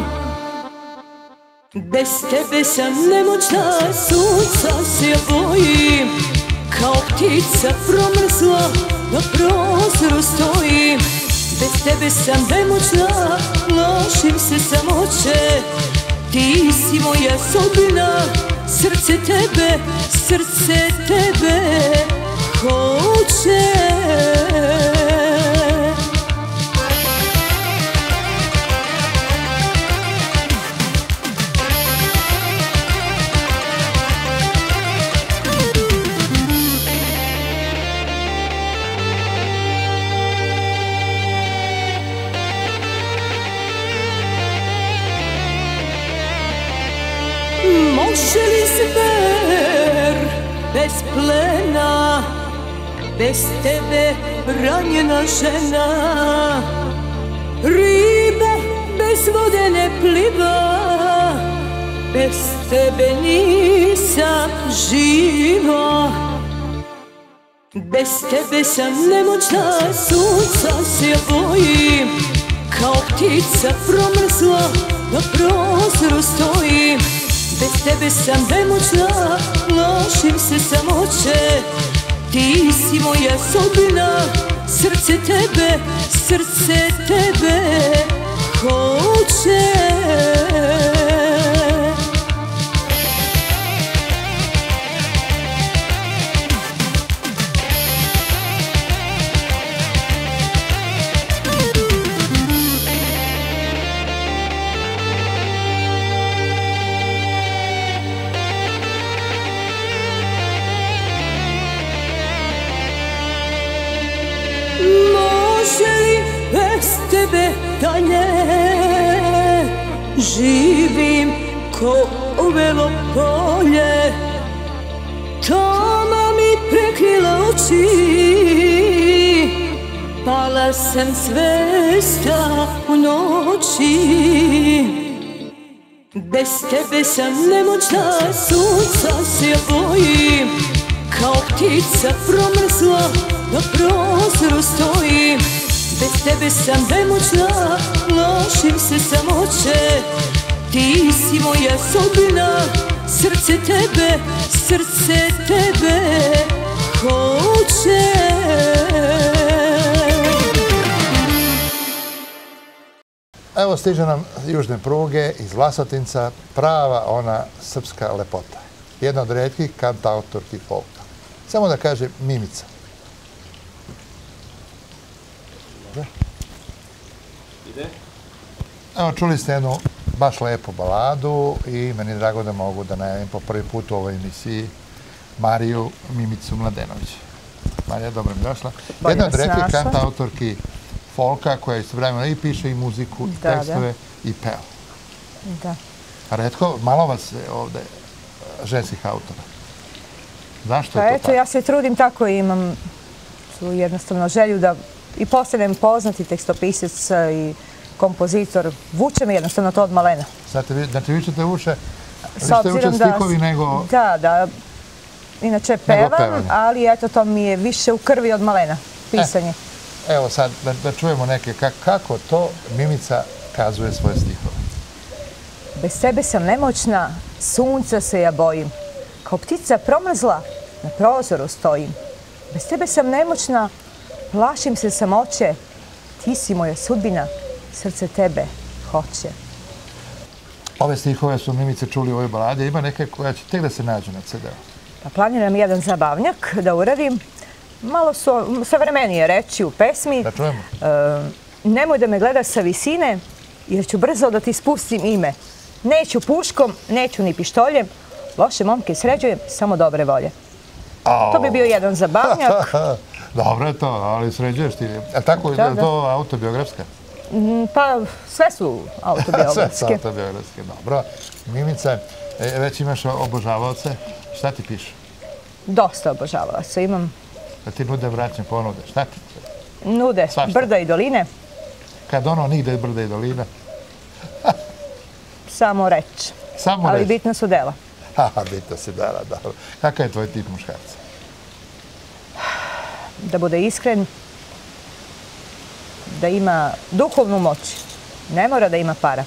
Bez tebe sam nemoćna, sunca se bojim, kao ptica promrzla na prozoru stojim. Bez tebe sam nemoćna, plašim se samoće, ti si moja sudbina, srce tebe hoće. Može li zver bez plena, bez tebe ranjena žena, riba bez vode ne pliva, bez tebe nisam živa. Bez tebe sam nemoćna, sunca se bojim, kao ptica promrzla na prozoru stojim. Bez tebe sam nemoćna, plašim se samoće, ti si moja sudbina, srce tebe hoće. Može li bez tebe dalje živim ko uvelo polje, tamo prekrila oči, pala sam svesta u noći. Bez tebe sam nemoćna, sunca se ja bojim, kao ptica promrzla na prozoru stojim. Bez tebe sam nemoćna, plašim se samoće, ti si moja sudbina, srce tebe hoće. Evo stiže nam južne pruge iz Vlasotinca, prava ona srpska lepota. Jedna od retkih kantautorki folka. Samo da kaže Mimica. Evo, čuli ste jednu baš lepu baladu i meni je drago da mogu da najavim po prvi put u ovoj emisiji Mariju Mimicu Mladenović. Marija, dobro mi došla. Jedna od retkih kantautorki folka koja istovremeno i piše i muziku, i tekstove, i peva. Da. Retko, malo vas je ovde ženskih autora. Zašto je to tako? Eto, ja se trudim tako i imam jednostavno želju da i postanem poznati tekstopisac i kompozitor. Vuče me jednostavno to od malena. Znači, vi ćete više stihovi nego... Da. Inače pevam, ali eto, to mi je više u krvi od malena, pisanje. Evo sad, da čujemo neke, kako to Mimica kazuje svoje stihove. Bez tebe sam nemoćna, sunca se ja bojim. Kao ptica promrzla, na prozoru stojim. Bez tebe sam nemoćna, plašim se samoće. Ti si moja sudbina, srce tebe hoće. Ove stihove su Mimice čuli u ovoj baladi. Ima neke koja će tek da se nađu na CD-u. Pa planiram jedan zabavnjak da uradim. Malo su savremenije reči u pesmi. Da čujemo. Nemoj da me gledaš sa visine, jer ću brzo da ti spustim ime. Neću puškom, neću ni pištoljem. Loše momke sređujem, samo dobre volje. To bi bio jedan zabavnjak. Dobro je to, ali sređuješ ti. A tako je to autobiografska? Pa sve su autobiografske. Sve su autobiografske, dobro. Mimica, već imaš obožavaoce. Šta ti piše? Dosta obožavaoca imam. Da ti nude bračne ponude. Šta ti? Nude brda i doline. Kad ono nigde je brda i dolina? Samo reč. Ali bitna su dela. Bitna si dela, dobro. Kakav je tvoj tip muškarca? Da bude iskren, da ima duhovnu moć. Ne mora da ima para.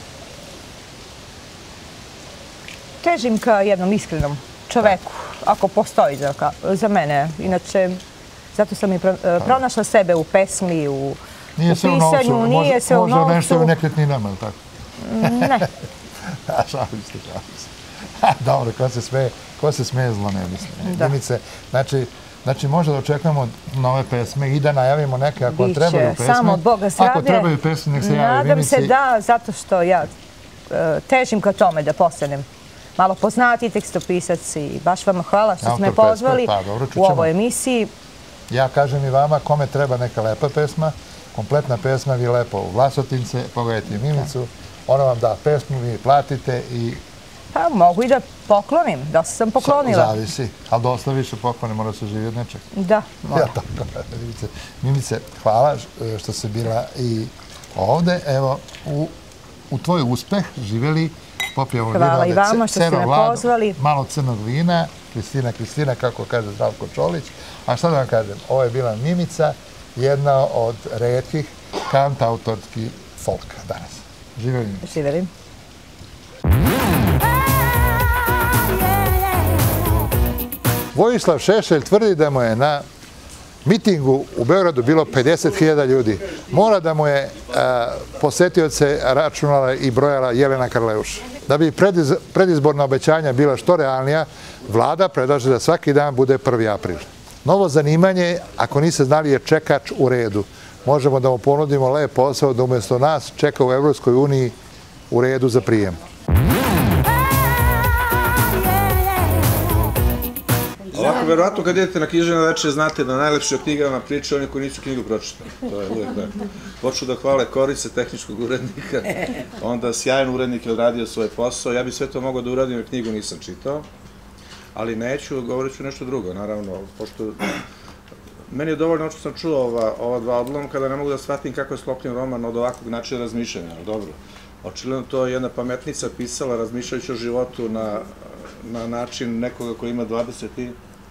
Težim ka jednom iskrenom čoveku, ako postoji za mene. Inače, zato sam i pronašla sebe u pesmi, u pisanju. Nije se u novcu. Može nešto u nekretninama, ili tako? Ne. Šalim se. Dobro, ko se smeje zlo ne misli. Mimice, znači možda da očekujemo nove pesme i da najavimo neke ako trebaju pesme. Samo od Boga zdravlje. Ako trebaju pesme, nek se javi Mimici. Nadam se da, zato što ja težim ka tome da postanem malo poznati tekstopisac i baš vam hvala što ste me pozvali u ovoj emisiji. Ja kažem i vama, kome treba neka lepa pesma, kompletna pesma, vi lepo u Vlasotince, pogledajte Mimicu, ona vam da pesmu, vi platite i... Pa mogu i da poklonim, dosta sam poklonila. Zavisi, ali dosta više pokloni, mora se živi od nečeg. Da, mora. Mimice, hvala što si bila i ovde, evo, u tvoj uspeh živjeli. Hvala i vama što ste me pozvali. Malo crnog vina, Kristina, kako kaže Zdravko Čolić. A šta da vam kažem, ovo je bila Mimica, jedna od retkih kantautorki folka danas. Živjeli Mimica. Živjeli. Vojislav Šešelj tvrdi da mu je na mitingu u Beogradu bilo 50.000 ljudi. Mora da mu je posetioce računala i brojala Jelena Karleuša. Da bi predizborna obećanja bila što realnija, vlada predlaže da svaki dan bude 1. april. Novo zanimanje, ako niste znali, je čekač u redu. Možemo da mu ponudimo lep posao da umjesto nas čeka u Evropskoj uniji u redu za prijem. Ovako, verovatno kad idete na književno večer znate da najlepše o knjigama pričaju oni koji nisu knjigu pročitali. To je uvijek tako. Hoću da hvale Korice, tehničkog urednika, onda sjajan urednik je odradio svoj posao. Ja bih sve to mogao da uradim jer knjigu nisam čitao. ali neću, govorit ću nešto drugo, naravno, pošto meni je dovoljno što sam čuo ova dva odlomka da ne mogu da shvatim kako je sklopljen roman od ovakvog načina razmišljanja, ali dobro. Očigledno to je jedna pametnica pisala razmišljajući o životu na način nekoga koji ima 26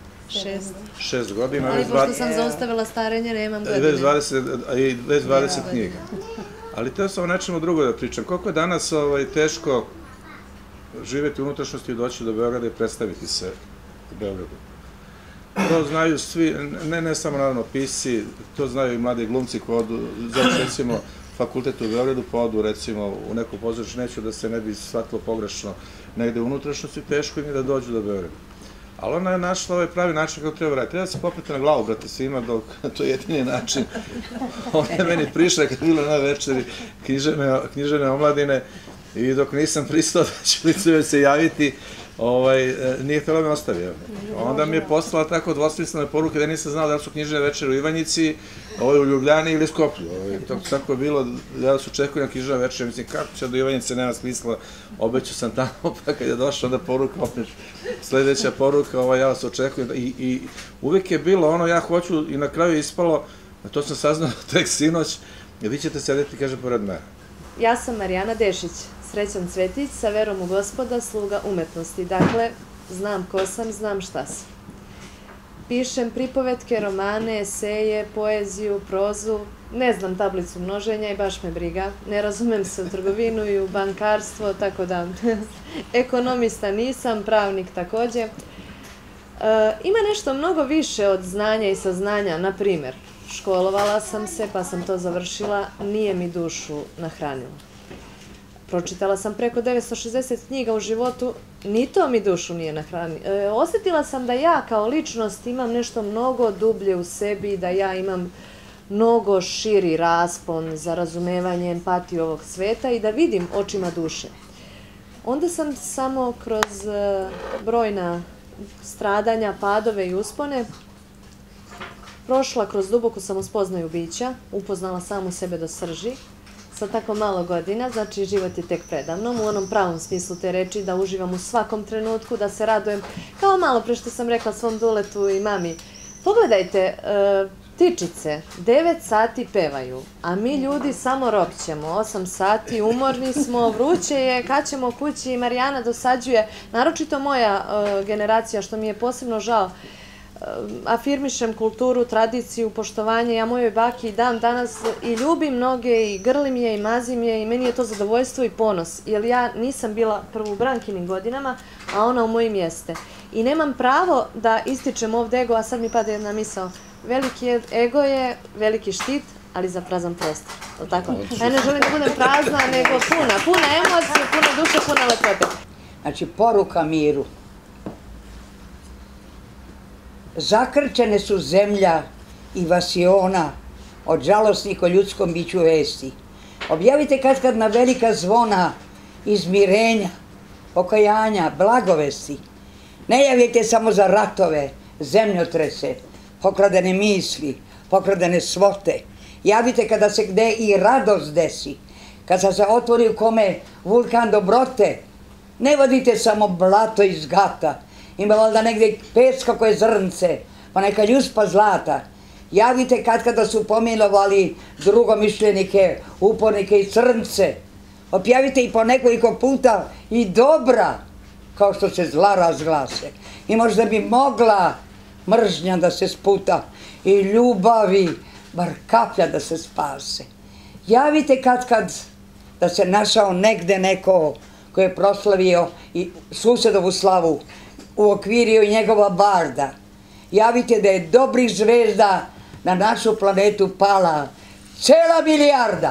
godina. Ali pošto sam zaustavila starenje, nemam godine. I već 20 knjiga. Ali to je samo nečemu drugo da pričam. Koliko je danas teško živjeti u unutrašnjosti i doći do Beograda i predstaviti se u Beogradu. To znaju svi, ne samo naravno pisci, to znaju i mladi glumci koji odu, recimo, fakultet u Beogradu, pa odu recimo u neku pozorište, neću da se ne bi shvatilo pogrešno negde u unutrašnjosti, teško im je da dođu do Beograda. Ali ona je našla ovaj pravi način kako treba raditi. Treba se popeti na glavu, brate, svima, dok to je jedini način. Ona je meni prišla kad je bila na večeri književne omladine i dok nisam pristao da ću lice se javiti, nije htjela me ostavi. Onda mi je poslala tako dvosmislene poruke da nisam znao da su književne večeri u Ivanjici, u Ljubljani ili Skoplju. Tako je bilo, ja se očekujem književne večeri, mislim kako će do Ivanjice, nema smisla, obećao sam tamo, pa kad je došla onda poruka, opet sljedeća poruka, ja se očekujem. I uvijek je bilo ono, ja hoću, i na kraju je ispalo, to sam saznao tek sinoć, vi ćete sedeti, kaže, pored mene. Ja sam Marijana Dešić, Srećan Cvetić, sa verom u Gospoda, sluga umetnosti. Dakle, znam ko sam, znam šta sam. Pišem pripovetke, romane, eseje, poeziju, prozu, ne znam tablicu množenja i baš me briga. Ne razumem se u trgovinu i u bankarstvo, tako da ekonomista nisam, pravnik također. Ima nešto mnogo više od znanja i saznanja, na primjer, školovala sam se pa sam to završila, nije mi dušu nahranilo. Pročitala sam preko 960 knjiga u životu, ni to mi dušu nije nahranilo. Osjetila sam da ja kao ličnost imam nešto mnogo dublje u sebi, da ja imam mnogo širi raspon za razumevanje, empatiju ovog sveta i da vidim očima duše. Onda sam samo kroz brojna stradanja, padove i uspone prošla kroz duboku samospoznaju bića, upoznala samu sebe do srži, sa tako malo godina, znači život je tek predamnom, u onom pravom smislu te reči, da uživam u svakom trenutku, da se radujem, kao malo pre što sam rekla svom duletu i mami. Pogledajte, ptičice 9 sati pevaju, a mi ljudi samo ropćemo, 8 sati, umorni smo, vruće je, kad ćemo kući, Marijana dosađuje, naročito moja generacija, što mi je posebno žao, afirmišem kulturu, tradiciju, poštovanje. Ja mojoj baki dan danas i ljubim mnoge i grlim je i mazim je i meni je to zadovoljstvo i ponos. Jer ja nisam bila prvo u Brankinim godinama, a ona u mojim jeste. I nemam pravo da ističem ovdje ego, a sad mi pada jedna misao. Veliki ego je veliki štit, ali za prazan prostor. Tako? Ja ne želim da budem prazna, nego puna emocije, puna duše, puna lepote. Znači, poruka miru. Zakrčene su zemlja i vasiona od žalosnih o ljudskom biću vesti. Objavite kad na velika zvona izmirenja, pokajanja, blagovesti. Ne javite samo za ratove, zemljotrese, pokradene misli, pokradene svote. Javite kada se gde i radost desi, kada se otvori u kome vulkan dobrote. Ne vodite samo blato iz gata, ima valjda negdje peska koje zrnce, pa neka ljuspa zlata. Javite kada su pomilovali drugomišljenike, upornike i crnce. Opjavite i po nekoliko puta i dobra, kao što se zla razglase. I možda bi mogla mržnja da se sputa i ljubavi, bar kaplja da se spase. Javite kad da se našao negde neko koji je proslavio i susedovu slavu, uokvirio i njegova barda. Javite da je dobrih zvezda na našu planetu pala cela milijarda.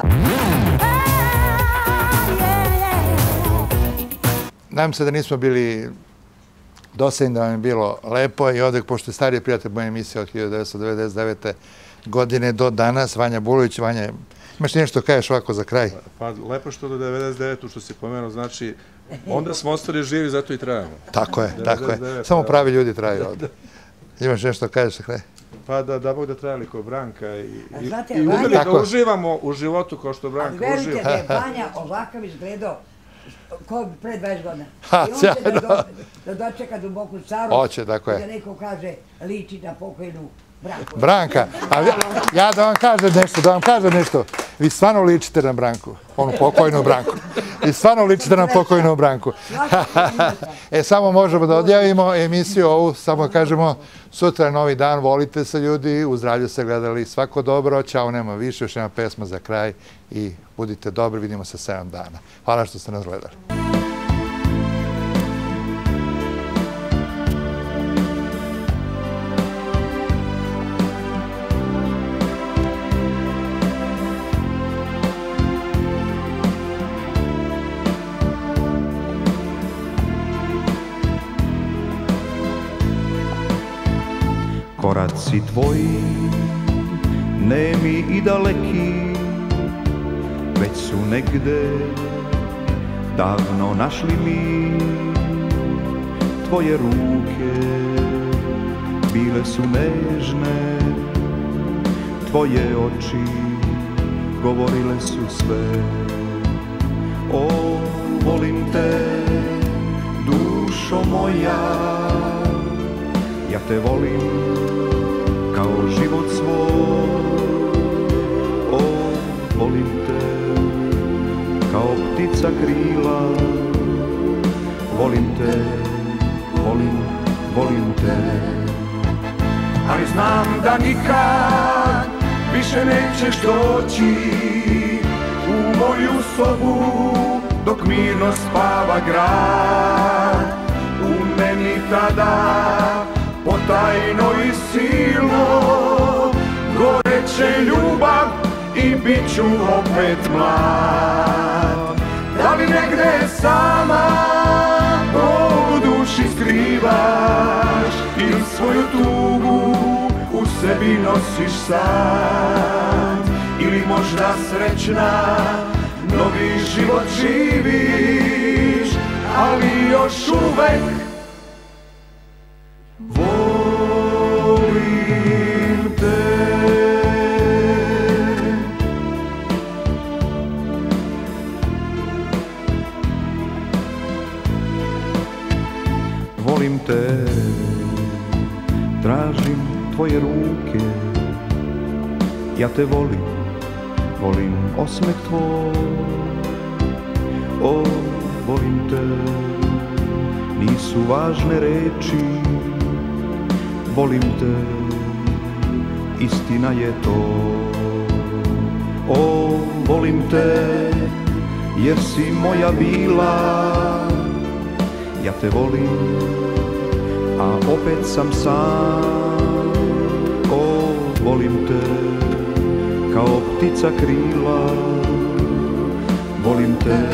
Nadam se da nismo bili dosadni, da vam je bilo lepo i ovdje, pošto je stariji prijatelj moje emisije od 1999. godine do danas, Vanja Bulović. Vanja, imaš nešto kažeš ovako za kraj? Pa lepo što do 99. što si pomenuo, znači onda smo ostali živi, zato i trajamo. Tako je, tako je. Samo pravi ljudi traju ovdje. Imaš nešto kažeš za kraj? Pa da Bog da trajali kao Branka i uvijek da uživamo u životu kao što Branka uživa. Ali verujte da je Vanja ovakav izgledao Ko pre 20 godina. I on će da dočeka duboku starost. Hoće, tako je. I da neko kaže, liči na pokojnu Branku. Branka, ja da vam kažem nešto. Vi stvarno ličite na Branku, onu pokojnu Branku. Vi stvarno ličite na pokojnu Branku. Samo možemo da odjavimo emisiju ovu, samo kažemo, sutra je novi dan, volite se ljudi, u zdravlju se gledali, svako dobro, ćao, nema više, još nema pesma za kraj i budite dobri, vidimo se 7 dana. Hvala što ste nas gledali. Koraci tvoji, nemi i daleki, već su negde davno našli mi. Tvoje ruke bile su nežne, tvoje oči govorile su sve. O, volim te, dušo moja, ja te volim kao život svoj. O, volim te kao ptica krila, volim te, volim te. Ali znam da nikad više nećeš doći u moju sobu dok mirno spava grad. U meni tada potajno i silno goreće ljubav i bit ću opet mlad. Da li negde sama u duši skrivaš ili svoju tugu u sebi nosiš sad, ili možda srećna novi život živiš, ali još uvek volim te. Volim te, tražim tvoje ruke, ja te volim, volim osmeh tvoj. O, volim te, nisu važne reči, volim te, istina je to. O, volim te, jer si moja bila, ja te volim, a opet sam sam. O, volim te, kao ptica krila, volim te,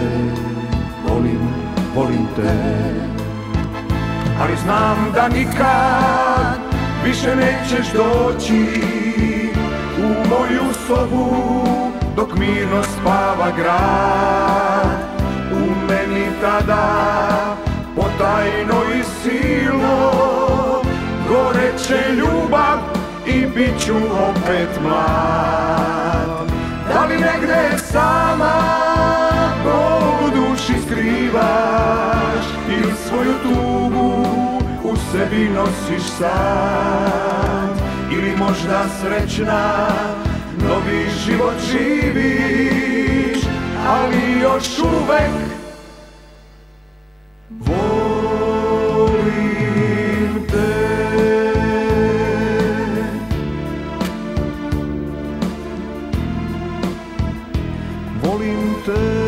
volim te. Ali znam da nikad više nećeš doći u moju sobu dok mirno spava grad. U meni tada potajno i silno goreće ljubav i bit ću opet mlad. Da li negde sama bol u duši skrivaš ili svoju tugu u sebi nosiš sad, ili možda srećna novi život živiš, ali još uvek volim te. Volim te.